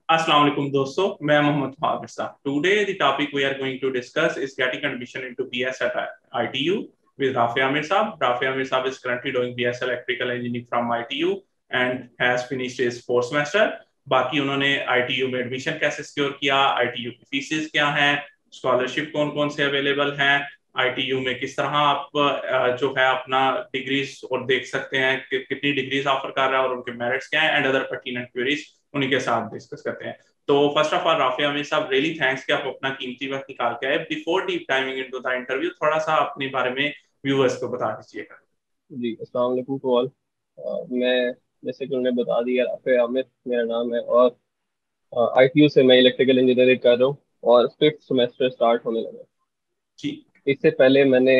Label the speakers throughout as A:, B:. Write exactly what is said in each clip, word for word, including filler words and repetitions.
A: Assalamu alaikum दोस्तों, मैं मोहम्मद ख्वाब Mirza. Today the topic we are going to discuss is getting admission into B S at I T U with Rafi Amir Saab. Rafi Amir Saab is currently doing B S Electrical Engineering from I T U and has finished his fourth semester. बाकी उन्होंने I T U में admission कैसे secure किया, I T U की fees क्या हैं, scholarship कौन कौन से अवेलेबल हैं, I T U में किस तरह आप जो है अपना डिग्रीज और देख सकते हैं कि कितनी डिग्रीज ऑफर कर रहा है और उनके मेरिट्स क्या हैं एंड अदर पर्टिनेंट क्वेरीज उन्हीं के साथ डिस्कस करते हैं। तो फर्स्ट ऑफ ऑल राफी अमीर साहब, रियली थैंक्स कि आप अपना कीमती वक्त निकाल के आए। Before deep diving into the interview, थोड़ा सा अपने बारे में व्यूअर्स को बता दीजिएगा।
B: जी अस्सलाम वालेकुम टू ऑल। मैं जैसे कि उन्होंने बता दिया, राफे आमिर मेरा नाम है और आईटीयू से मैं इलेक्ट्रिकल इंजीनियरिंग कर रहा हूँ और फिफ्थ सेमेस्टर स्टार्ट होने लगा।
A: जी
B: इससे पहले मैंने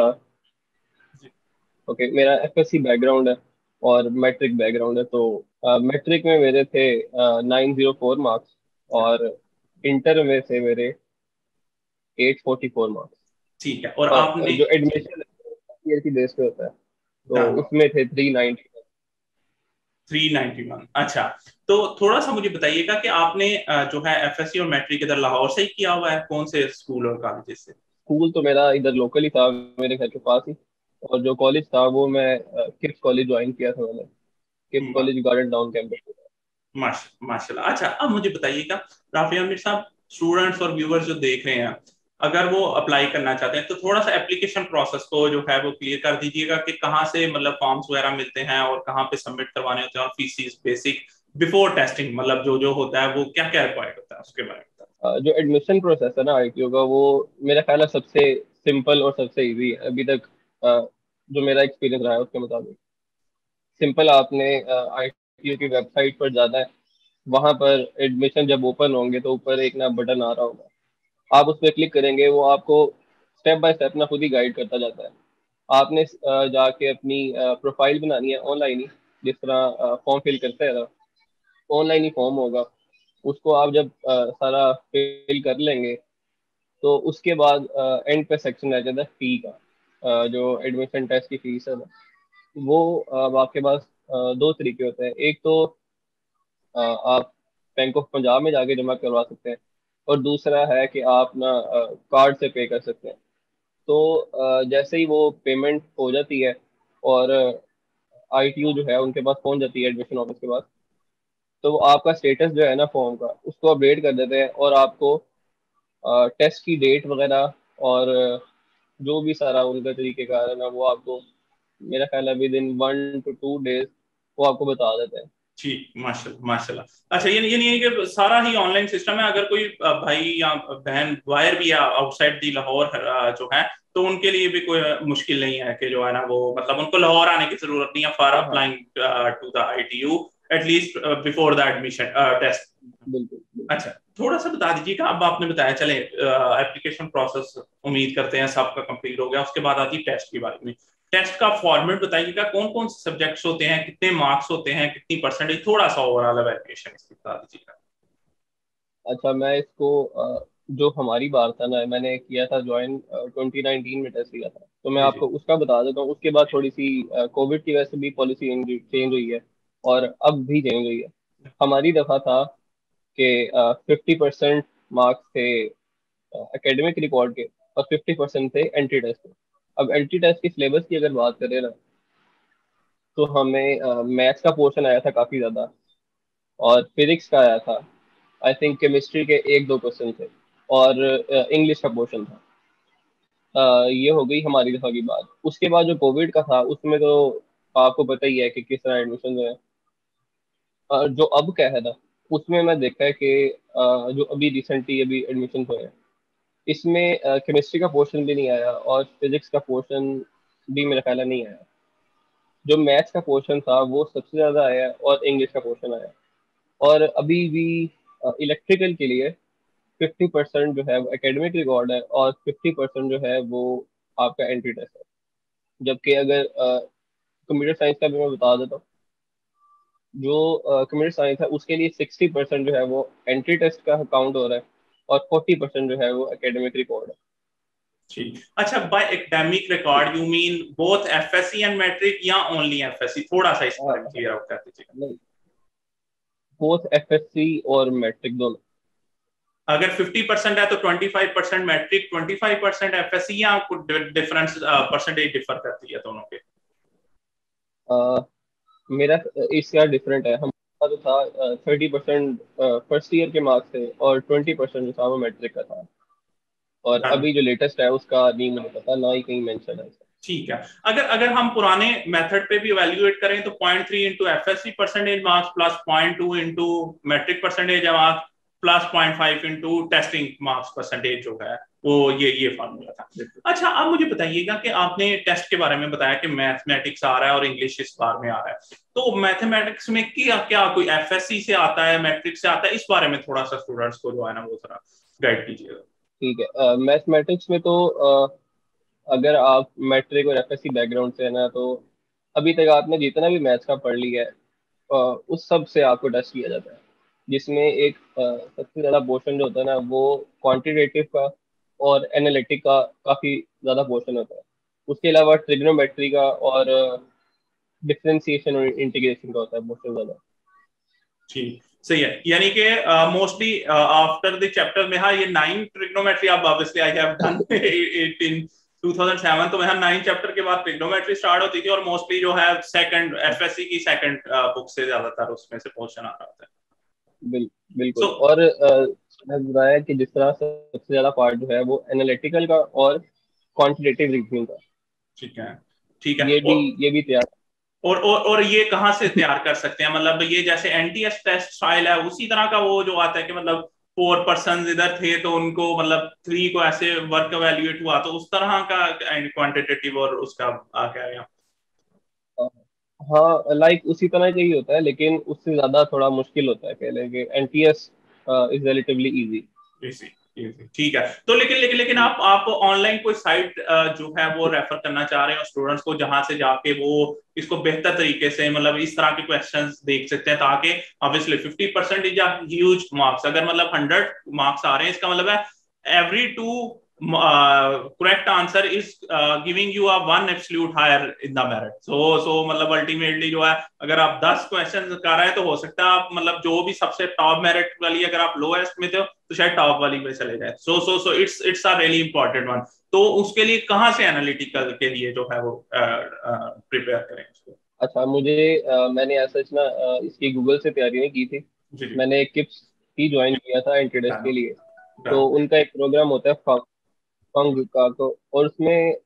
B: ओके मेरा एफएससी बैकग्राउंड है और मैट्रिक बैकग्राउंड है। तो मैट्रिक में मेरे थे नाइन जीरो फोर मार्क्स और इंटर में थे मेरे एट फोर्टी फोर मार्क्स।
A: ठीक है। और
B: पर
A: आपने
B: जो एडमिशन ईयर की बेस पे होता है तो
A: डन
B: उसमें थे three ninety.
A: Three ninety one. अच्छा, तो थोड़ा सा मुझे बताइएगा कि आपने जो है एफएससी और मैट्रिक इधर लाहौर से ही किया हुआ है, कौन से स्कूल और कॉलेजेस से?
B: स्कूल तो मेरा इधर लोकल ही था, मेरे घर के पास ही। और जो कॉलेज था वो मैं किप्स कॉलेज ज्वाइन किया था मैंने। KIPS college Garden Town campus.
A: माश माशाल्लाह। अच्छा, अब मुझे बताइएगा राफी आमिर साहब, स्टूडेंट्स और व्यूवर्स जो देख रहे हैं, अगर वो अप्लाई करना चाहते हैं तो थोड़ा सा एप्लीकेशन प्रोसेस को जो है वो क्लियर कर दीजिएगा कि कहाँ से मतलब फॉर्म्स वगैरह मिलते हैं और कहाँ पे सबमिट करवाने होते हैं और फीसिस बेसिक बिफोर टेस्टिंग मतलब जो जो होता है वो क्या क्या रिक्वायर्ड होता है उसके बारे में बताइए।
B: अ, जो एडमिशन प्रोसेस है ना आईटीयू का, वो मेरा ख्याल है सबसे सिंपल और सबसे इजी है अभी तक। अ, जो मेरा एक्सपीरियंस रहा है उसके मुताबिक सिंपल। आपने आईटीयू की वेबसाइट पर जाना है। वहां पर एडमिशन जब ओपन होंगे तो ऊपर एक ना बटन आ रहा होगा, आप उस पर क्लिक करेंगे, वो आपको स्टेप बाय स्टेप ना खुद ही गाइड करता जाता है। आपने अ, जाके अपनी प्रोफाइल बनानी है ऑनलाइन ही, जिस तरह फॉर्म फिल करते हैं ना, ऑनलाइन ही फॉर्म होगा। उसको आप जब अ, सारा फिल कर लेंगे तो उसके बाद एंड पे सेक्शन रह जाता है फी का। अ, जो एडमिशन टेस्ट की फीस है ना, वो अब आपके पास अ, दो तरीके होते हैं। एक तो अ, आप बैंक ऑफ पंजाब में जाके जमा करवा सकते हैं और दूसरा है कि आप ना कार्ड से पे कर सकते हैं। तो अ, जैसे ही वो पेमेंट हो जाती है और आईटीयू जो है उनके पास पहुंच जाती है एडमिशन ऑफिस के पास, तो वो आपका स्टेटस जो है ना फॉर्म का, उसको अपडेट कर देते हैं और आपको टेस्ट की डेट वगैरह और अ, जो भी सारा उनका तरीके का है ना, वो आपको मेरा ख्याल है within one to two days वो आपको बता देते हैं।
A: जी माशाल्लाह माशाल्लाह। अच्छा, ये ये नहीं है कि सारा ही ऑनलाइन सिस्टम है, अगर कोई अ, भाई या बहन वायर भी है आउटसाइड दी लाहौर अ, जो है, तो उनके लिए भी कोई मुश्किल नहीं है कि जो है ना वो मतलब उनको लाहौर आने की जरूरत नहीं है फॉर
B: हाँ हाँ,
A: applying to the ITU at least before the admission test.
B: बिल्कुल बिल्कुल।
A: अच्छा, थोड़ा सा बता दीजिएगा। अब आपने बताया, चले एप्लीकेशन प्रोसेस उम्मीद करते हैं सबका कंप्लीट हो गया, उसके बाद आती है टेस्ट की बारे में। टेस्ट का फॉर्मेट बताइएगा, कौन कौन से सब्जेक्ट्स होते हैं, कितने मार्क्स होते हैं, कितनी परसेंटेज, थोड़ा सा ओवरऑल एवेल्युएशन इसकी बता दीजिएगा।
B: अच्छा, मैं इसको अ, जो हमारी बार था ना, मैंने किया था ज्वाइन ट्वेंटी नाइनटीन में टेस्ट किया था, तो मैं
A: जी जी
B: आपको उसका बता देता हूँ। उसके बाद थोड़ी सी कोविड की वजह से भी पॉलिसी चेंज हुई है और अब भी चेंज हुई है। हमारी दफा था कि फिफ्टी परसेंट मार्क्स थे एकेडमिक रिकॉर्ड के और फिफ्टी परसेंट थे एंट्री टेस्ट के। अब एंट्री टेस्ट की सिलेबस की अगर बात करें ना, तो हमें मैथ्स का पोर्शन आया था काफ़ी ज़्यादा और फिजिक्स का आया था। आई थिंक केमिस्ट्री के एक दो क्वेश्चन थे और इंग्लिश का पोर्शन था। अ, ये हो गई हमारी दफा की बात। उसके बाद जो कोविड का था उसमें तो आपको पता ही है कि किस तरह एडमिशन जो है। अ, जो अब क्या है ना, उसमें मैं देखा है कि अ, जो अभी रिसेंटली अभी एडमिशन हुए हैं, इसमें केमिस्ट्री का पोर्शन भी नहीं आया और फिजिक्स का पोर्शन भी मेरा ख्याल है नहीं आया। जो मैथ्स का पोर्शन था वो सबसे ज़्यादा आया और इंग्लिश का पोर्शन आया। और अभी भी इलेक्ट्रिकल के लिए फिफ्टी परसेंट जो है वो एकेडमिक रिकॉर्ड है और फिफ्टी परसेंट जो है वो आपका एंट्री टेस्ट है। जबकि अगर कंप्यूटर साइंस का भी मैं बता देता हूँ, जो कंप्यूटर साइंस है उसके लिए सिक्सटी परसेंट जो है वो एंट्री टेस्ट का काउंट हो रहा है और फोर्टी परसेंट जो है वो एकेडमिक रिकॉर्ड है।
A: जी। अच्छा, by academic record you mean both FSc and matric या ओनली एफएससी? थोड़ा सा इस
B: हाँ
A: बारे में
B: हाँ,
A: क्लियर आउट कर दीजिएगा।
B: नहीं, बोथ एफएससी और मैट्रिक दोनों।
A: अगर फिफ्टी परसेंट है तो twenty five percent matric, twenty five percent FSc, या कुछ डिफरेंस परसेंटेज डिफर करती है दोनों के?
B: uh, मेरा इस यार डिफरेंट है। हमारा जो था थर्टी परसेंट फर्स्ट ईयर के मार्क्स थे और ट्वेंटी परसेंट जो था वो मैट्रिक का था। और
A: डन।
B: अभी जो लेटेस्ट है उसका नहीं मुझे पता, ना ही कहीं मेंशन है।
A: ठीक है। अगर अगर हम पुराने मेथड पे भी इवैल्यूएट करें तो point three into F S C percentage marks plus point two into matric percentage marks plus point five into testing marks percentage जो है वो ये ये फार्मूला था। अच्छा, अब मुझे बताइएगा कि आपने टेस्ट के बारे में बताया कि मैथमेटिक्स आ रहा है और इंग्लिश इस बार में आ रहा है, तो मैथमेटिक्स में क्या क्या कोई एफ एस सी से आता है, मैट्रिक से आता है, इस बारे में थोड़ा सा स्टूडेंट्स को जो है ना वो थोड़ा गाइड कीजिएगा।
B: ठीक है। मैथमेटिक्स में तो uh, अगर आप मैट्रिक और एफएससी बैकग्राउंड से है ना, तो अभी तक आपने जितना भी मैथ्स का पढ़ लिया है अ, उस सब से आपको टेस्ट किया जाता है, जिसमें एक अ, सबसे ज़्यादा पोर्शन जो होता है ना वो क्वांटिटेटिव का और एनालिटिक का काफ़ी ज़्यादा पोर्शन होता है। उसके अलावा ट्रिग्नोमेट्री का और डिफरेंशिएशन और इंटीग्रेशन का होता है पोर्शन ज़्यादा।
A: ठीक, सही है। यानी कि मोस्टली आफ्टर द चैप्टर में, हाँ ये नाइन ट्रिग्नोमेट्री अब obviously I have done in two thousand seven, तो मैं नाइन चैप्टर के बाद ट्रिग्नोमेट्री स्टार्ट होती थी और मोस्टली जो है सेकंड एफएससी की सेकंड बुक से ज्यादातर उसमें से क्वेश्चन आ रहा होता है।
B: बिल, बिल्कुल।
A: सो
B: और अ, मैंने बताया कि जिस तरह से सबसे ज़्यादा पार्ट जो है वो एनालिटिकल का और क्वांटिटेटिव रीजनिंग का।
A: ठीक है, ठीक है।
B: ये भी
A: और
B: ये भी तैयार।
A: और और, और ये कहाँ से तैयार कर सकते हैं? मतलब ये जैसे एनटीएस टेस्ट स्टाइल है उसी तरह का वो जो आता है कि मतलब फोर पर्सन इधर थे तो उनको मतलब थ्री को ऐसे वर्क एवेल्युएट हुआ, तो उस तरह का क्वांटिटेटिव और उसका आ क्या गया?
B: हाँ, लाइक उसी तरह का ही होता है, लेकिन उससे ज्यादा थोड़ा मुश्किल होता है। कह लें कि एनटीएस इज रिलेटिवली इजी।
A: इसी इसी ठीक है। तो लेकिन लेकिन लेकिन आप आप ऑनलाइन कोई साइट जो है वो रेफर करना चाह रहे हो स्टूडेंट्स को जहां से जाके वो इसको बेहतर तरीके से मतलब इस तरह के क्वेश्चंस देख सकते हैं, ताकि obviously fifty percent is huge marks. अगर मतलब हंड्रेड मार्क्स आ रहे हैं इसका मतलब है every two correct answer is giving you a one absolute higher in the merit. So so मतलब अल्टीमेटली जो है अगर आप दस क्वेश्चन कर रहे हैं तो हो सकता है आप मतलब जो भी सबसे टॉप मेरिट वाली अगर आप लोएस्ट में थे तो शायद टॉप वाली पे चले जाए। So so so it's it's a really important one. तो उसके लिए कहाँ से एनालिटिकल के लिए जो है वो प्रिपेयर करें उसको?
B: अच्छा, मुझे अ, मैंने ऐसा ना अ, इसकी गूगल से तैयारी नहीं की थी।
A: जी जी।
B: मैंने किप्स ही ज्वाइन किया था एंट्रेंस
A: डन
B: के लिए।
A: डन।
B: तो उनका एक प्रोग्राम होता है फंग फंग का, तो और उसमें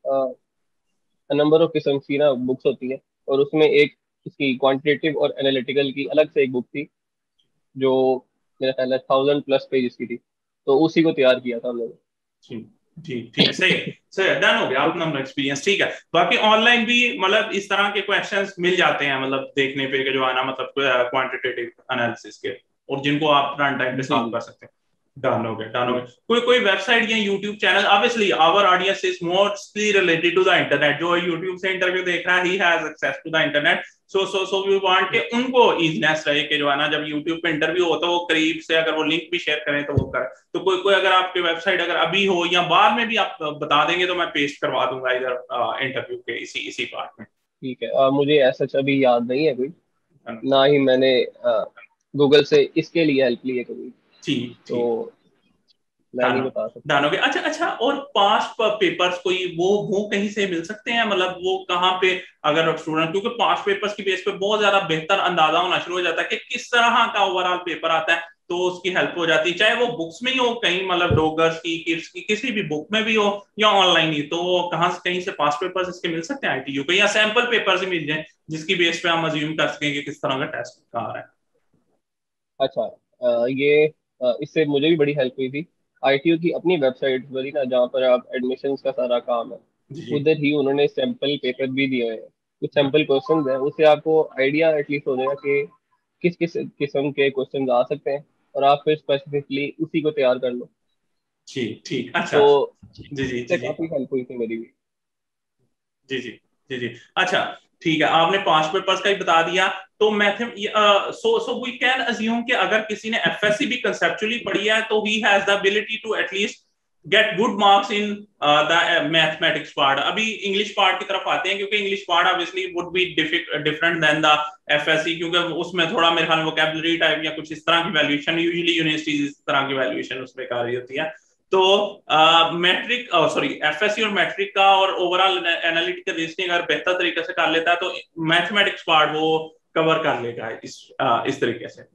B: नंबर ऑफ किस्म की ना बुक्स होती है। और उसमें एक इसकी क्वांटिटेटिव और एनालिटिकल की अलग से एक बुक थी, जो मेरा ख्याल है थाउजेंड प्लस पेज की थी। तो उसी को तैयार किया था हम लोगों
A: ठीक ठीक ठीक, सही है सही है। डन हो गया अपना एक्सपीरियंस। ठीक है, बाकी ऑनलाइन भी मतलब इस तरह के क्वेश्चंस मिल जाते हैं मतलब देखने पे कि जो है ना मतलब क्वांटिटेटिव एनालिसिस के, और जिनको आप रन टाइम पे
B: ने। जी
A: सॉल्व
B: जी
A: कर सकते हैं। डन हो गया डन हो
B: जी।
A: गया। कोई कोई वेबसाइट या YouTube channel, obviously our audience is mostly related to the internet, जो यूट्यूब से इंटरव्यू देख रहा है he has access to the internet. So so so we want के उनको इजीनेस रहे कि जो है ना जब यूट्यूब पे इंटरव्यू हो तो वो करीब से अगर वो लिंक भी शेयर करें तो वो करें। तो कोई कोई अगर आपकी वेबसाइट अगर अभी हो या बाद में भी आप बता देंगे तो मैं पेस्ट करवा दूंगा इधर इंटरव्यू के इसी इसी पार्ट में।
B: ठीक है। अ, मुझे ऐसा अभी याद नहीं है कोई, ना ही मैंने गूगल से इसके लिए हेल्प ली है कभी।
A: ठीक
B: तो
A: ठीक।
B: मैं नहीं
A: डन
B: बता सकता।
A: डन हो गया। अच्छा अच्छा, और पास्ट पेपर्स कोई वो वो कहीं से मिल सकते हैं? मतलब वो कहाँ पे अगर स्टूडेंट, क्योंकि पास्ट पेपर्स की बेस पे बहुत ज्यादा बेहतर अंदाजा होना शुरू हो जाता है कि किस तरह का ओवरऑल पेपर आता है, तो उसकी हेल्प हो जाती है। चाहे वो बुक्स में ही हो कहीं मतलब डोगर्स की किड्स की किसी भी बुक में भी हो या ऑनलाइन ही, तो कहाँ से कहीं से पास्ट पेपर्स इसके मिल सकते हैं आईटीयू के, या सैंपल पेपर्स ही मिल जाए जिसकी बेस पे हम अज्यूम कर सकें कि किस तरह का टेस्ट आ रहा है?
B: अच्छा, अ, ये अ, इससे मुझे भी बड़ी हेल्प हुई थी। आईटीयू की अपनी वेबसाइट बनी ना, जहाँ पर आप एडमिशन्स का सारा काम है,
A: जी जी।
B: उधर ही उन्होंने सैंपल पेपर भी दिए हैं। कुछ सैंपल क्वेश्चंस हैं, उससे आपको आइडिया एटलीस्ट हो जाएगा कि किस किस किस्म के क्वेश्चंस आ सकते हैं, और आप फिर स्पेसिफिकली उसी को तैयार कर लो।
A: ठीक ठीक। अच्छा।
B: तो
A: जी जी
B: इससे
A: जी जी
B: काफी हेल्प हुई थी मेरी भी।
A: जी जी जी जी। अच्छा, ठीक है, आपने पांच पेपर्स का ही बता दिया। तो मैथम so so we can assume कि अगर किसी ने एफएससी भी कंसेप्चुअली पढ़ी है तो he has the ability to at least get good marks in the mathematics part. अभी इंग्लिश पार्ट की तरफ आते हैं, क्योंकि English part obviously would be different than the FSc, क्योंकि उसमें थोड़ा मेरे ख्याल वोकैबुलरी टाइप या कुछ इस तरह की वैल्यूएशन, यूजुअली यूनिवर्सिटीज इस तरह की वैल्यूएशन उसमें कर रही होती है। तो मैट्रिक सॉरी एफएससी और मैट्रिक का और ओवरऑल एनालिटिकल रीजनिंग अगर बेहतर तरीके से कर लेता है तो मैथमेटिक्स पार्ट वो कवर कर लेगा इस uh, इस तरीके से।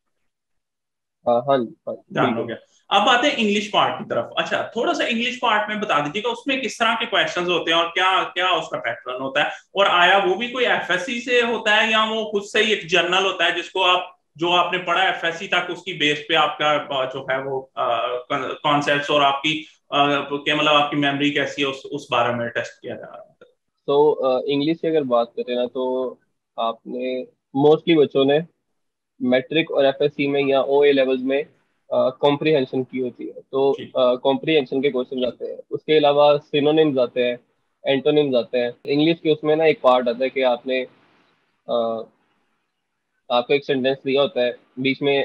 B: हाँ हाँ जी, हाँ,
A: ध्यान हो
B: बिल्कुल।
A: गया। अब आते हैं इंग्लिश पार्ट की तरफ। अच्छा, थोड़ा सा इंग्लिश पार्ट में बता दीजिएगा उसमें किस तरह के क्वेश्चंस होते हैं और क्या क्या उसका पैटर्न होता है, और आया वो भी कोई एफएससी से होता है या वो खुद से ही एक जर्नल होता है जिसको आप जो आपने पढ़ा एफएससी तक उसकी बेस पे आपका जो है वो कॉन्सेप्ट्स और आपकी क्या मतलब आपकी मेमोरी कैसी है उस उस बारे में टेस्ट किया जा रहा है।
B: तो इंग्लिश की अगर बात करें ना, तो आपने मोस्टली बच्चों ने मैट्रिक और एफएससी में या ओ ए लेवल्स में कॉम्प्रिहेंशन की होती है। तो
A: ठीक।
B: कॉम्प्रिहेंशन के क्वेश्चन आते हैं, उसके अलावा सिनोनिम्स आते हैं, एंटोनिम्स आते हैं। इंग्लिश के उसमें ना एक पार्ट आता है कि आपने अ, आपको एक सेंटेंस दिया होता है, बीच में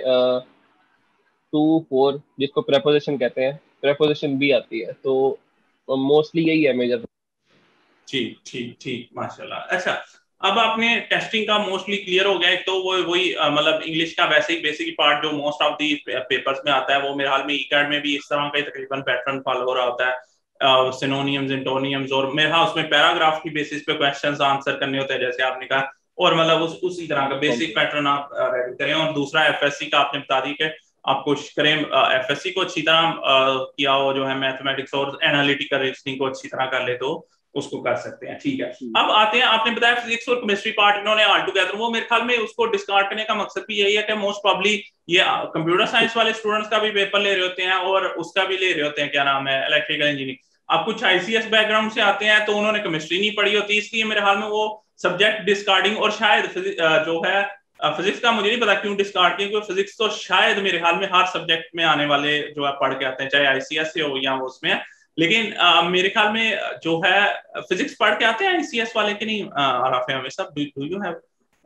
B: टू फोर जिसको प्रेपोजिशन कहते हैं, प्रेपोजिशन भी आती है। तो मोस्टली यही है मेजर।
A: ठीक ठीक ठीक माशाल्लाह। अच्छा, अब आपने टेस्टिंग का मोस्टली क्लियर हो गया। एक तो वो वही अ, मतलब इंग्लिश का वैसे ही बेसिक पार्ट जो मोस्ट ऑफ दी पेपर्स में आता है, वो मेरे हाल में ई कैड में भी इस तरह का ही तकरीबन पैटर्न फॉलो हो रहा होता है, सिनोनियम्स एंटोनियम्स, और मेरे हाँ उसमें पैराग्राफ की बेसिस पे क्वेश्चंस आंसर करने होते हैं जैसे आपने कहा, और मतलब उस उसी तरह का बेसिक पैटर्न आप रेडी करें। और दूसरा एफएससी का आपने बता दी कि आप कोशिश करें एफएससी को अच्छी तरह अ, किया हो, जो है मैथमेटिक्स और एनालिटिकल रीजनिंग को अच्छी तरह कर ले तो उसको कर सकते हैं। ठीक है, अब आते हैं, आपने बताया फिजिक्स और केमिस्ट्री पार्ट इन्होंने ऑल टुगेदर, वो मेरे ख्याल में उसको डिस्कार्ड करने का मकसद भी यही है कि मोस्ट प्रॉब्ली ये कंप्यूटर साइंस वाले स्टूडेंट्स का भी पेपर ले रहे होते हैं और उसका भी ले रहे होते हैं, क्या नाम है, इलेक्ट्रिकल इंजीनियरिंग। आप कुछ आईसीएस बैकग्राउंड से आते हैं तो उन्होंने केमिस्ट्री नहीं पढ़ी होती, इसलिए मेरे हाल में वो सब्जेक्ट डिस्कार्डिंग, और शायद जो है फिजिक्स का मुझे नहीं पता क्यों डिस्कार्ड किया, क्योंकि फिजिक्स तो शायद मेरे हाल में हर सब्जेक्ट में आने वाले जो है पढ़ के आते हैं, चाहे आईसीएस से हो या वो उसमें, लेकिन आ, मेरे ख्याल में जो है फिजिक्स पढ़ के आते हैं आईसीएस वाले कि नहीं, राफे हमेशा डू यू हैव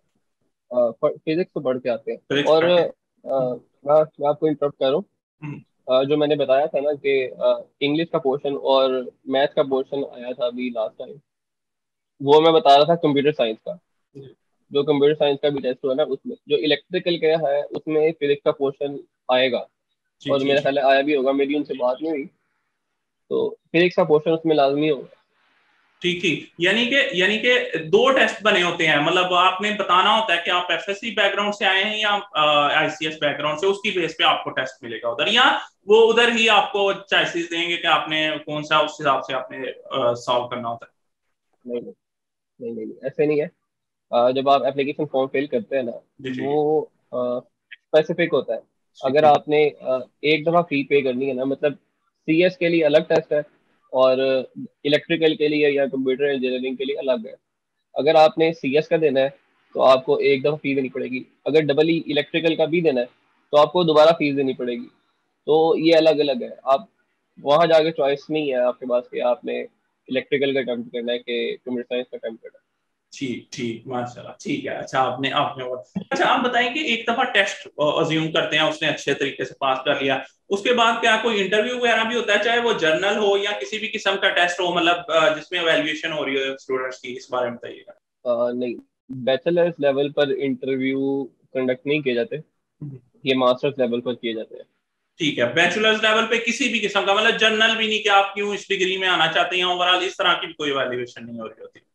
B: फिजिक्स तो पढ़ के आते हैं।
A: फिजिक्स
B: और
A: पढ़ के?
B: अ, मैं मैं आपको इंटरप्ट कर रहा हूँ।
A: हम्म,
B: अ, जो मैंने बताया था ना कि इंग्लिश का पोर्शन और मैथ का पोर्शन आया था अभी लास्ट टाइम, वो मैं बता रहा था कंप्यूटर साइंस का। जो कंप्यूटर साइंस का भी टेस्ट हुआ ना, उसमें जो इलेक्ट्रिकल का है उसमें फिजिक्स का पोर्शन आएगा।
A: जी
B: और
A: जी
B: मेरा
A: जी।
B: ख्याल है आया भी होगा, मेरी उनसे बात नहीं हुई। तो फिजिक्स का पोर्शन उसमें लाजमी होगा।
A: ठीक ठीक, यानी कि यानी कि दो टेस्ट बने होते हैं, मतलब आपने बताना होता है कि आप एफएससी बैकग्राउंड से आए हैं या आईसीएस बैकग्राउंड से, उसकी बेस पे आपको टेस्ट मिलेगा उधर, या वो उधर ही आपको चॉइसेस देंगे कि आपने कौन सा उस हिसाब से आपने सॉल्व करना होता
B: नहीं नहीं नहीं नहीं नहीं, ऐसे नहीं है। अ, जब आप एप्लीकेशन फॉर्म फिल करते हैं ना,
A: है। जी जी
B: वो स्पेसिफिक होता है।
A: जी
B: अगर
A: ठीक।
B: आपने अ, एक दफ़ा फी पे करनी है ना, मतलब सीएस के लिए अलग टेस्ट है और इलेक्ट्रिकल के लिए या कंप्यूटर इंजीनियरिंग के लिए अलग है। अगर आपने सीएस का देना है तो आपको एक दफ़ा फी देनी पड़ेगी। अगर डबल ई इलेक्ट्रिकल का भी देना है तो आपको दोबारा फीस देनी पड़ेगी। तो ये अलग अलग है। आप वहाँ जाके चॉइस नहीं है आपके पास कि आपने इलेक्ट्रिकल का अटेम्प्ट करना है कि कंप्यूटर साइंस का अटेम्प्ट करना
A: ठीक ठीक माशाल्लाह, ठीक है। अच्छा, आपने आपने और अच्छा, आप बताएंगे एक दफा टेस्ट अज्यूम करते हैं उसने अच्छे तरीके से पास कर लिया, उसके बाद क्या कोई इंटरव्यू वगैरह भी होता है, चाहे वो जर्नल हो या किसी भी किस्म का टेस्ट हो, मतलब अ, जिसमें एवेल्युएशन हो रही हो स्टूडेंट्स की, इस बारे में बताइएगा।
B: है। अ, नहीं, बैचलर्स लेवल पर इंटरव्यू कंडक्ट नहीं किए जाते, ये मास्टर्स लेवल पर किए जाते हैं।
A: ठीक है, बैचलर्स लेवल पे किसी भी किस्म का, मतलब जर्नल भी नहीं कि आप क्यों इस डिग्री में आना चाहते हैं, ओवरऑल इस तरह की भी कोई एवेल्युएशन नहीं हो रही होती।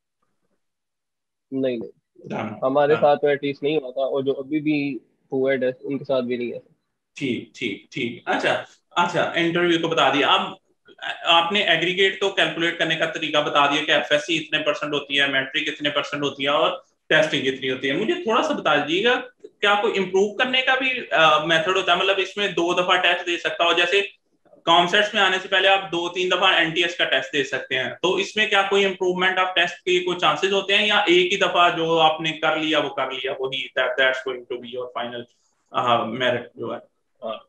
B: नहीं नहीं,
A: डन
B: हमारे
A: डन।
B: साथ तो एटलीस्ट नहीं हुआ था, और जो अभी भी हुआ है टेस्ट उनके साथ भी नहीं है।
A: ठीक ठीक ठीक। अच्छा अच्छा, इंटरव्यू को बता दिया। अब आपने एग्रीगेट तो कैलकुलेट करने का तरीका बता दिया कि एफएससी इतने परसेंट होती है, मैट्रिक इतने परसेंट होती है, और टेस्टिंग इतनी होती है। मुझे थोड़ा सा बता दीजिएगा क्या कोई इम्प्रूव करने का भी मेथड होता है, मतलब इसमें दो दफा टेस्ट दे सकता हो, जैसे कॉन्सेप्ट्स में आने से पहले आप दो तीन दफा एनटीएस का टेस्ट दे सकते हैं, तो इसमें क्या कोई इंप्रूवमेंट ऑफ टेस्ट के कोई चांसेस होते हैं, या एक ही दफा जो आपने कर लिया वो कर लिया, वही that's going to be your final merit जो है।
B: हाँ,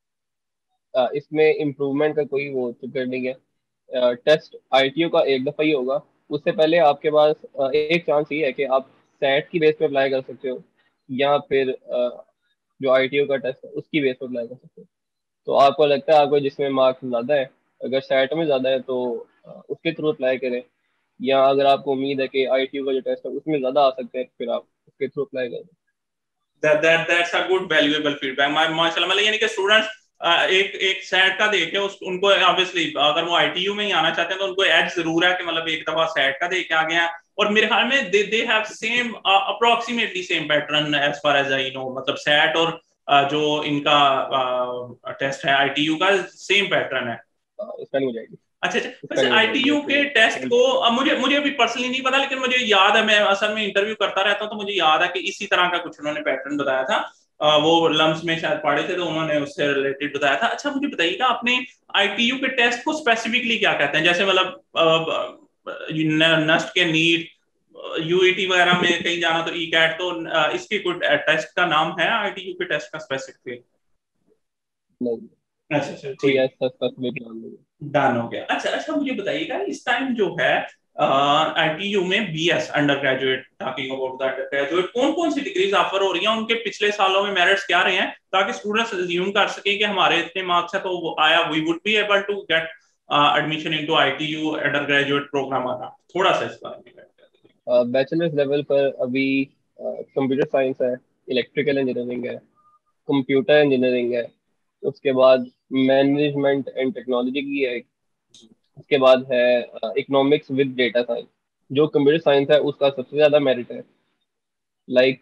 B: अ, इसमें इम्प्रूवमेंट का कोई वो चक्कर नहीं है। टेस्ट आईटीयू का एक दफ़ा ही होगा। उससे पहले आपके पास अ, एक चांस ये है कि आप सेट की बेस पे अप्लाई कर सकते हो, या फिर अ, जो आईटीयू का टेस्ट है उसकी बेस पे अप्लाई कर सकते हो। तो आपको लगता है आपको जिसमें मार्क्स ज़्यादा है अगर सैट में ज़्यादा है तो अ, उसके थ्रू अप्लाई करें, या अगर आपको उम्मीद है कि आई टी यू का जो टेस्ट है उसमें ज़्यादा आ सकते हैं फिर आप उसके थ्रू अप्लाई करें।
A: that that that's a good valuable feedback मा- माशाल्लाह मतलब यानी कि स्टूडेंट्स एक एक सेट का देखे उस उनको ऑब्वियसली अगर वो आईटीयू में ही आना चाहते हैं तो उनको एज जरूर है कि मतलब एक दफा सेट का देके आ गए हैं, और मेरे ख्याल में they they have same approximately same pattern as far as I know, मतलब सेट और uh, जो इनका टेस्ट है आईटीयू का सेम पैटर्न है।
B: अ, इसका नहीं हो जाएगी,
A: अच्छा अच्छा,
B: इसका
A: वैसे
B: नहीं हो जाएगी
A: आईटीयू के टेस्ट
B: तो।
A: को अब मुझे मुझे अभी पर्सनली नहीं पता, लेकिन मुझे याद है मैं असल में इंटरव्यू करता रहता हूँ तो मुझे याद है कि इसी तरह का कुछ उन्होंने पैटर्न बताया था। अ, वो लम्स में शायद पढ़े थे तो उन्होंने उससे रिलेटेड बताया था। अच्छा मुझे बताइएगा आपने आईटीयू के टेस्ट को स्पेसिफिकली क्या कहते हैं, जैसे मतलब नस्ट के नीट यूईटी वगैरह में कहीं जाना तो ई कैट, तो अ, इसकी कोई टेस्ट का नाम है आईटीयू के टेस्ट का स्पेसिफिकली?
B: नहीं,
A: अच्छा अच्छा
B: कोई
A: ठीक,
B: ऐसा स्पेसिफिक नाम नहीं है।
A: डन हो गया। अच्छा अच्छा मुझे बताइएगा इस टाइम जो है आईटीयू में BS undergraduate, talking about the undergraduate, कौन कौन सी डिग्रीज ऑफर हो रही हैं, उनके पिछले सालों में मेरिट्स क्या रहे हैं, ताकि स्टूडेंट्स अज्यूम कर सकें कि हमारे इतने मार्क्स है तो वो आया we would be able to get admission into ITU undergraduate program आना, थोड़ा सा इस बारे में बात कर दीजिए।
B: बैचलर्स लेवल पर अभी कंप्यूटर साइंस है, इलेक्ट्रिकल इंजीनियरिंग है, कंप्यूटर इंजीनियरिंग है, उसके बाद मैनेजमेंट एंड टेक्नोलॉजी की है, उसके बाद है इकोनॉमिक्स विद डेटा साइंस। जो कंप्यूटर साइंस है उसका सबसे ज़्यादा मेरिट है। लाइक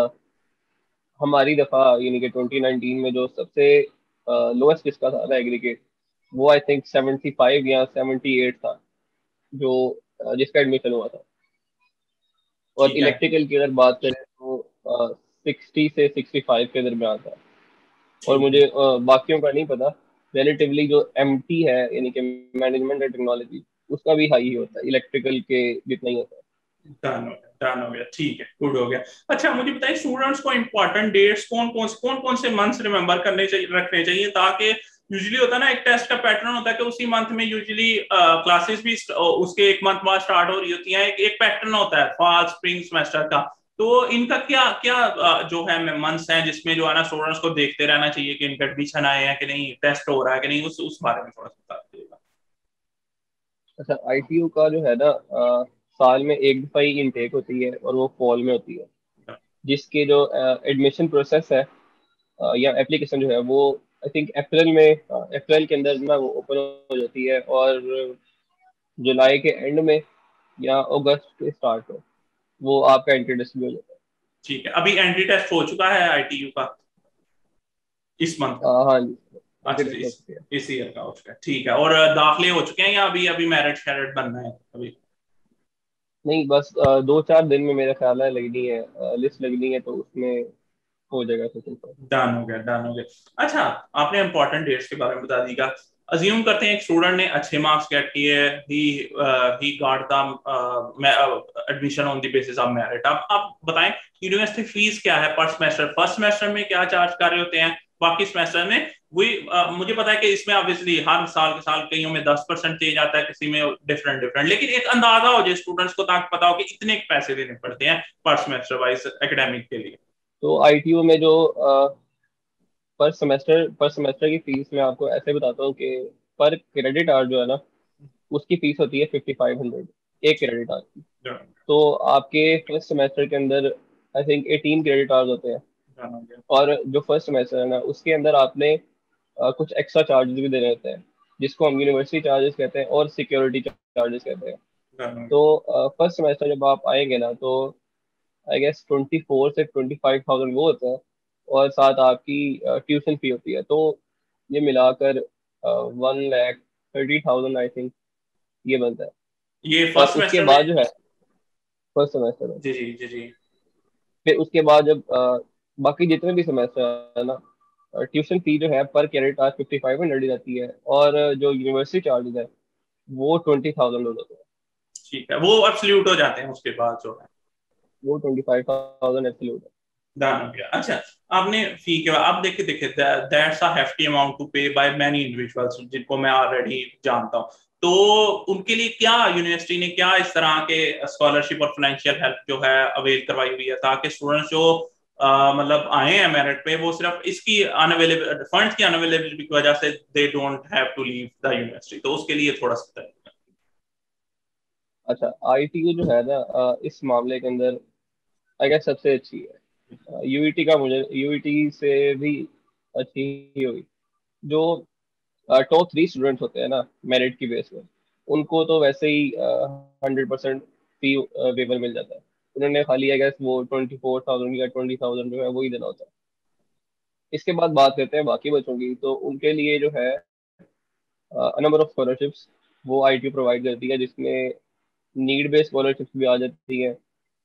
B: हमारी दफ़ा यानी कि ट्वेंटी नाइनटीन में जो सबसे लोएस्ट जिसका था एग्रीगेट, वो आई थिंक सेवेंटी फाइव या सेवेंटी एट था, जो अ, जिसका एडमिशन हुआ था। और
A: ठीक है
B: इलेक्ट्रिकल की अगर बात करें तो सिक्सटी से सिक्सटी फाइव के दरमियान था। और
A: ठीक है,
B: मुझे अ, बाकियों का नहीं पता। रिलेटिवली जो एम टी है यानी कि मैनेजमेंट एंड टेक्नोलॉजी, उसका भी हाई ही होता है, इलेक्ट्रिकल के जितना ही होता है।
A: डन हो गया, डन हो गया, ठीक है, गुड हो गया। अच्छा मुझे बताइए स्टूडेंट्स को इंपॉर्टेंट डेट्स कौन कौन से कौन कौन से मंथ्स रिमेंबर करने चाहिए, रखने चाहिए, ताकि यूजुअली होता है ना एक टेस्ट का पैटर्न होता है कि उसी मंथ में यूजुअली क्लासेस भी स्ट- उसके एक मंथ बाद स्टार्ट हो रही होती हैं, एक एक पैटर्न होता है फॉल स्प्रिंग सेमेस्टर का। तो इनका क्या क्या अ, जो है मंथ्स हैं जिसमें जो है ना स्टूडेंट्स को देखते रहना चाहिए कि इनका एडमिशन आए हैं कि नहीं, टेस्ट हो रहा है कि नहीं, उस उस बारे में थोड़ा सा बता दीजिएगा।
B: अच्छा, आई टी यू का जो है ना, अ, साल में एक दफ़ा ही इनटेक होती है और वो फॉल में होती है। जिसके जो एडमिशन प्रोसेस है अ, या एप्लीकेशन जो है वो आई थिंक अप्रैल में, अप्रैल के अंदर ना वो ओपन हो जाती है, और जुलाई के एंड में या अगस्त के स्टार्ट में वो आपका एंट्री टेस्ट भी हो जाता
A: ठीक है, अभी एंट्री टेस्ट हो चुका है आईटीयू का इस मंथ?
B: है। हाँ हाँ जी, एंट्री
A: अच्छा अच्छा,
B: टेस्ट हो
A: इस
B: चुकी है।
A: इस ईयर का हो चुका है, ठीक है। और दाखिले हो चुके हैं या अभी अभी मेरिट शेरिट बनना है अभी?
B: नहीं, बस अ, दो चार दिन में मेरा ख्याल है लगनी है, लिस्ट लगनी है, तो उसमें हो जाएगा सेशन पर।
A: डन हो गया, डन हो गया। अच्छा आपने इंपॉर्टेंट डेट्स के बारे में बता दीजिएगा। अज्यूम करते हैं एक स्टूडेंट ने अच्छे मार्क्स गेट किए, he he got the admission on the basis of merit. अब आप बताएं यूनिवर्सिटी फीस क्या है पर सेमेस्टर, फर्स्ट सेमेस्टर में क्या चार्ज कर रहे होते हैं, बाकी सेमेस्टर में वही uh, मुझे पता है कि इसमें ऑब्वियसली हर साल के साल कईयों में दस परसेंट चेंज आता है, किसी में डिफरेंट डिफरेंट, लेकिन एक अंदाजा हो जाए स्टूडेंट्स को ताकि पता हो कि इतने पैसे देने पड़ते हैं पर सेमेस्टर वाइज एकेडमिक के लिए।
B: तो आई टी यू में जो पर सेमेस्टर पर सेमेस्टर की फीस मैं आपको ऐसे बताता हूँ कि पर क्रेडिट आवर जो है ना, उसकी फीस होती है फिफ्टी फाइव हंड्रेड, एक क्रेडिट आवर की।
A: डन
B: तो आपके फर्स्ट सेमेस्टर के अंदर I think eighteen credit hours होते हैं।
A: हो गया,
B: और जो फर्स्ट सेमेस्टर है ना, उसके अंदर आपने अ, कुछ एक्स्ट्रा चार्जेस भी देने होते हैं, जिसको हम यूनिवर्सिटी चार्जेस कहते हैं और सिक्योरिटी चार्जेस कहते हैं।
A: डन हो गया।
B: तो फर्स्ट सेमेस्टर जब आप आएंगे ना, तो आई गेस ट्वेंटी फोर से ट्वेंटी फाइव थाउजेंड वो होता है, और साथ आपकी ट्यूशन फी होती है। तो ये मिलाकर one lakh thirty thousand I think ये बनता है।
A: ये
B: और
A: फर्स्ट
B: उसके
A: सेमेस्टर में?
B: बाद जो है फर्स्ट सेमेस्टर में,
A: जी जी जी जी।
B: फिर उसके बाद जब अ, बाकी जितने भी सेमेस्टर है ना, ट्यूशन फी जो है पर क्रेडिट आज फिफ्टी फाइव हंड्रेड रहती है, और जो यूनिवर्सिटी चार्जेस है वो ट्वेंटी थाउजेंड होते हैं।
A: ठीक है, वो एब्सोल्यूट हो जाते हैं उसके बाद जो है।
B: वो ट्वेंटी फाइव थाउजेंड एब्सोल्यूट है।
A: डन हो गया। अच्छा आपने फी के बाद आप देखिए देखिए that's a hefty amount to pay by many individuals जिनको मैं ऑलरेडी जानता हूँ। तो उनके लिए क्या यूनिवर्सिटी ने क्या इस तरह के स्कॉलरशिप और फाइनेंशियल हेल्प जो है अवेल करवाई हुई है ताकि स्टूडेंट्स जो uh, मतलब आए हैं मेरिट पे, वो सिर्फ इसकी अनअवेलेबल फंड्स की अनअवेलेबिलिटी की वजह से they don't have to leave the university, तो उसके लिए थोड़ा सा।
B: अच्छा, आईटीयू जो है ना, अ, इस मामले के अंदर आई गेस सबसे अच्छी है। यूईटी का मुझे यूईटी से भी अच्छी ही हुई। जो टॉप थ्री स्टूडेंट्स होते हैं ना मेरिट की बेस में, उनको तो वैसे ही हंड्रेड परसेंट फी वेवर मिल जाता है। उन्होंने खाली आई गेस वो ट्वेंटी फोर थाउजेंड या ट्वेंटी थाउजेंड जो है वही देना होता है। इसके बाद बात करते हैं बाकी बच्चों की, तो उनके लिए जो है नंबर ऑफ स्कॉलरशिप्स वो आई टी प्रोवाइड करती है, जिसमें नीड बेस्ड स्कॉलरशिप्स भी आ जाती है।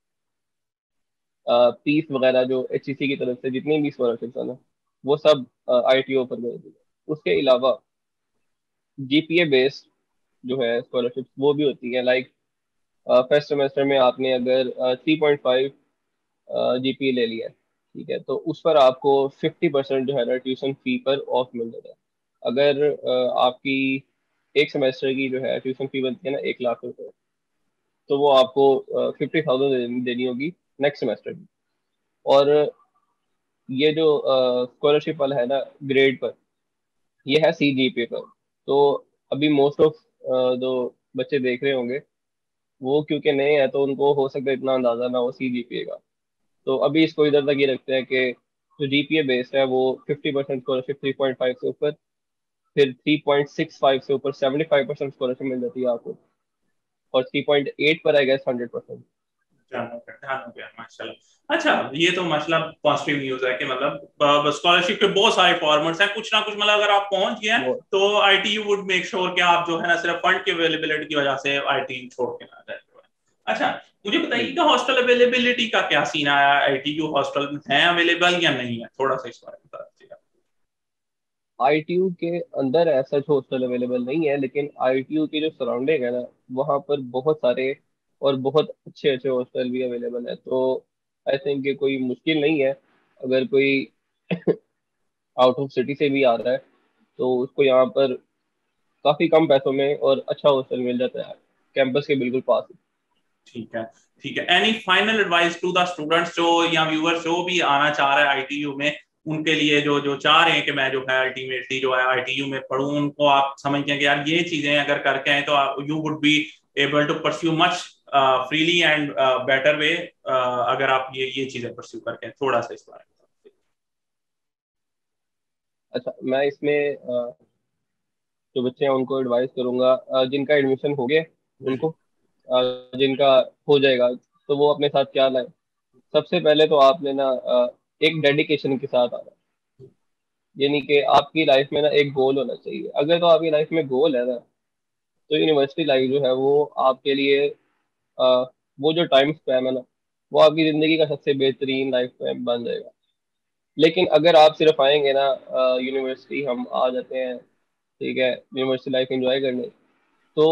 B: पीस वगैरह जो एच ई सी की तरफ से जितनी भी स्कॉलरशिप्स है ना, वो सब आई टी ऑफर करती है। उसके अलावा जी पी ए बेस्ड जो है स्कॉलरशिप्स वो भी होती है। लाइक फर्स्ट सेमेस्टर में आपने अगर three point five G P A ले लिया है, ठीक है, तो उस पर आपको फिफ्टी परसेंट जो है ना ट्यूशन फी पर ऑफ मिल जाता है। अगर अ, आपकी एक सेमेस्टर की जो है ट्यूशन फी बनती है ना एक लाख रुपए, तो वो आपको फिफ्टी थाउजेंड देनी होगी नेक्स्ट सेमेस्टर की। और ये जो स्कॉलरशिप वाला है ना ग्रेड पर, ये है सी जी पी ए पर। तो अभी मोस्ट ऑफ जो बच्चे देख रहे होंगे, वो क्योंकि नए हैं तो उनको हो सकता है इतना अंदाजा ना हो सी जी पी ए का। तो अभी इसको इधर तक ये रखते हैं कि जो जी पी ए बेस्ड है वो fifty percent scholarship three point five से ऊपर, फिर थ्री पॉइंट सिक्स फाइव से ऊपर सेवेंटी फाइव परसेंट स्कॉलरशिप मिल जाती है आपको, और थ्री पॉइंट एट पर आई गेस हंड्रेड परसेंट।
A: ध्यान हो गया, ध्यान हो गया, माशाल्लाह। अच्छा, ये तो मतलब पॉजिटिव न्यूज है कि मतलब स्कॉलरशिप के बहुत सारे फॉर्मेट्स हैं, कुछ ना कुछ, मतलब अगर आप पहुंच गए
B: वो
A: तो आईटीयू वुड मेक श्योर कि आप जो है ना सिर्फ फंड की अवेलेबिलिटी की वजह से आईटीयू छोड़ के ना जाए। अच्छा, मुझे बताइए कि हॉस्टल अवेलेबिलिटी का क्या सीन आया, आईटीयू हॉस्टल है अवेलेबल या नहीं है, थोड़ा सा इस बारे में बता दीजिए।
B: आई टी यू के अंदर ऐसा हॉस्टल अवेलेबल नहीं है, लेकिन आई टी यू की जो सराउंडिंग है ना, वहाँ पर बहुत सारे और बहुत अच्छे अच्छे हॉस्टल भी अवेलेबल है। तो आई थिंक ये कोई मुश्किल नहीं है, अगर कोई आउट ऑफ सिटी से भी आ रहा है तो उसको यहाँ पर काफ़ी कम पैसों में और अच्छा हॉस्टल मिल जाता है कैंपस के बिल्कुल पास।
A: ठीक है, ठीक है। Any final advice to the students जो या व्यूअर्स जो भी आना चाह रहे हैं आईटीयू में, उनके लिए जो जो चाह रहे हैं कि मैं जो है अल्टीमेटली जो है आईटीयू में पढ़ूं, उनको आप समझते हैं कि यार ये चीजें अगर करके आए तो you would be able to pursue much freely and better way, अगर आप ये ये चीजें परस्यू करके आए, थोड़ा सा इस बारे में।
B: अच्छा, मैं इसमें अ, जो बच्चे हैं उनको एडवाइस करूंगा, अ, जिनका एडमिशन हो गया
A: जी
B: उनको, अ, जिनका हो जाएगा तो वो अपने साथ क्या लाए। सबसे पहले तो आपने ना अ, एक डेडिकेशन के साथ आना, यानी कि आपकी लाइफ में ना एक गोल होना चाहिए। अगर तो आपकी लाइफ में गोल है ना, तो यूनिवर्सिटी लाइफ जो है वो आपके लिए अ, वो जो टाइम स्पैन है ना, वो आपकी ज़िंदगी का सबसे बेहतरीन लाइफ स्पैन बन जाएगा। लेकिन अगर आप सिर्फ आएंगे ना यूनिवर्सिटी हम आ जाते हैं, ठीक है, यूनिवर्सिटी लाइफ एंजॉय करने, तो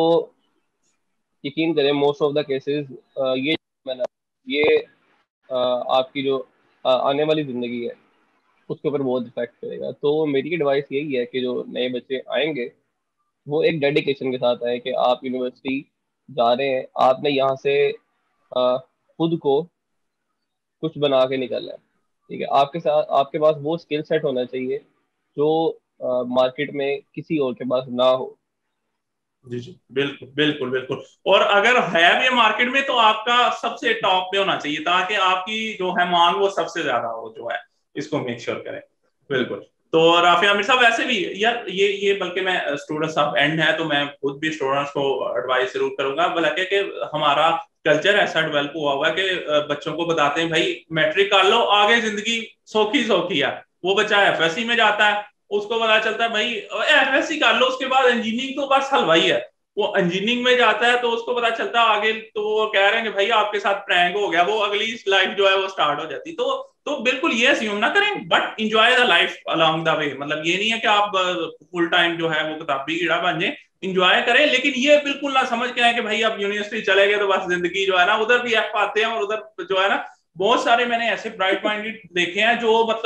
B: यकीन करें मोस्ट ऑफ द केसेस ये मैं ना ये अ, आपकी जो अ, आने वाली ज़िंदगी है उसके ऊपर बहुत इफेक्ट करेगा। तो मेरी एडवाइस यही है कि जो नए बच्चे आएंगे वो एक डेडिकेशन के साथ आए कि आप यूनिवर्सिटी जा रहे हैं, आपने यहाँ से अ, खुद को कुछ बना के निकलना है। ठीक है, आपके साथ आपके पास वो स्किल सेट होना चाहिए जो मार्केट में किसी और के पास ना हो।
A: जी जी, बिल्कुल बिल्कुल बिल्कुल। और अगर है भी मार्केट में तो आपका सबसे टॉप पे होना चाहिए, ताकि आपकी जो है मांग वो सबसे ज्यादा हो जो है, इसको मेक श्योर करें। बिल्कुल। तो राफिया आमिर साहब, वैसे भी यार ये ये बल्कि मैं स्टूडेंट्स ऑफ एंड है तो मैं खुद भी स्टूडेंट्स को एडवाइस जरूर करूंगा, बल्कि कि हमारा कल्चर ऐसा डेवलप हुआ हुआ है कि अ, बच्चों को बताते हैं भाई मैट्रिक कर लो, आगे जिंदगी सौखी सौखी है। वो बच्चा एफएससी में जाता है, उसको पता चलता है भाई एफएससी कर लो, उसके बाद इंजीनियरिंग तो बस हलवाई है। वो इंजीनियरिंग में जाता है तो उसको पता चलता है आगे, तो वो कह रहे हैं कि भाई आपके साथ प्रैंक हो गया, वो अगली लाइफ जो है वो स्टार्ट हो जाती। तो तो बिल्कुल ये अस्यूम ना करें, but enjoy the life along the way. मतलब ये नहीं है कि आप फुल टाइम जो है वो किताबी कीड़ा बन जाए, इंजॉय करें, लेकिन ये बिल्कुल ना समझ के आए कि भाई आप यूनिवर्सिटी चले गए तो बस जिंदगी जो है ना, उधर भी एफ आते हैं और उधर जो है ना बहुत सारे मैंने ऐसे ब्राइट माइंडेड देखे हैं जो मतलब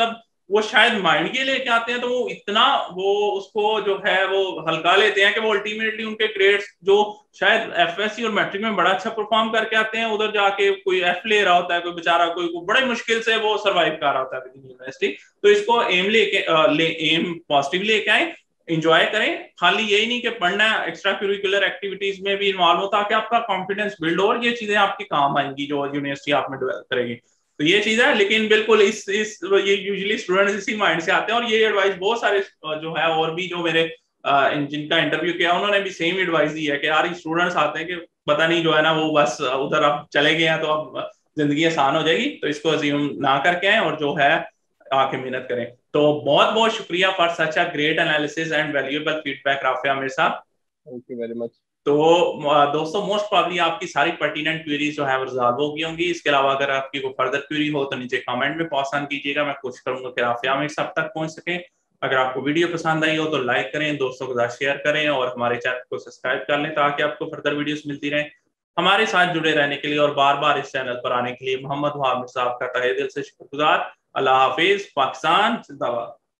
A: वो शायद माइंड के लेके आते हैं, तो वो इतना वो उसको जो है वो हल्का लेते हैं कि वो अल्टीमेटली उनके ग्रेड्स जो शायद एफएससी और मैट्रिक में बड़ा अच्छा परफॉर्म करके आते हैं, उधर जाके कोई एफ ले रहा होता है, कोई बेचारा कोई, कोई बड़े मुश्किल से वो सर्वाइव कर रहा होता है यूनिवर्सिटी। तो इसको एम लेके ले, एम पॉजिटिव लेके आए, इंजॉय करें। खाली यही नहीं कि पढ़ना है, एक्स्ट्रा करिकुलर एक्टिविटीज में भी इन्वॉल्व हो ताकि आपका कॉन्फिडेंस बिल्ड हो और ये चीजें आपकी काम आएंगी जो यूनिवर्सिटी आप में डेवलप करेगी। तो ये चीज है, लेकिन बिल्कुल इस इस ये यूजुअली स्टूडेंट्स इसी माइंड से आते हैं, और ये एडवाइस बहुत सारे जो है और भी जो मेरे जिनका इंटरव्यू किया उन्होंने भी सेम एडवाइस दी है कि यार स्टूडेंट्स आते हैं कि पता नहीं जो है ना वो बस उधर अब चले गए हैं तो अब जिंदगी आसान हो जाएगी, तो इसको अज्यूम ना करके आए और जो है आके मेहनत करें। तो बहुत बहुत शुक्रिया for such a great analysis and valuable feedback Rafia Amir साहब।
B: Thank you very much.
A: तो दोस्तों मोस्ट प्रॉब्ली आपकी सारी पर्टिनेंट क्वेरीज जो है वो रिजॉल्व हो गई होंगी। इसके अलावा अगर आपकी कोई फर्दर क्वेरी हो तो नीचे कमेंट में पहुंचान कीजिएगा, मैं कोशिश करूंगा कि राफिया आमिर साहब तक पहुंच सके। अगर आपको वीडियो पसंद आई हो तो लाइक करें, दोस्तों के साथ शेयर करें और हमारे चैनल को सब्सक्राइब कर लें ताकि आपको फर्दर वीडियोस मिलती रहें। हमारे साथ जुड़े रहने के लिए और बार बार इस चैनल पर आने के लिए मोहम्मद वहाब साहब का तहे दिल से शुक्रगुजार। अल्लाह हाफिज, पाकिस्तान जिंदाबाद।